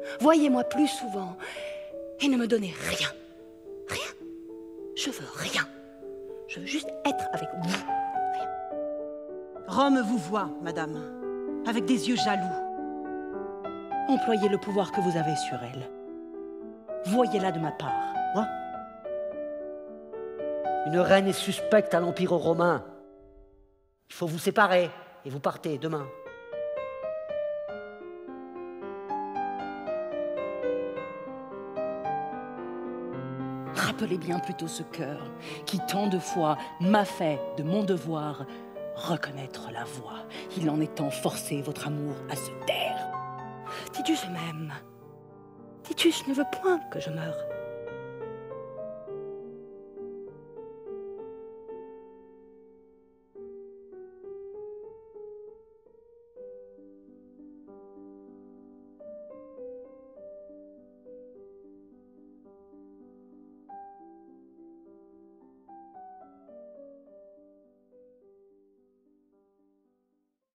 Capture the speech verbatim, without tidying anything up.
Voyez-moi plus souvent et ne me donnez rien. Rien. Je veux rien. Je veux juste être avec vous. Rien. Rome vous voit, madame, avec des yeux jaloux. Employez le pouvoir que vous avez sur elle. Voyez-la de ma part. Quoi? Une reine est suspecte à l'Empire romain. Il faut vous séparer et vous partez demain. Rappelez bien plutôt ce cœur qui tant de fois m'a fait de mon devoir reconnaître la voix. Il en est temps forcé votre amour à se taire. Titus m'aime. Titus ne veut point que je meure.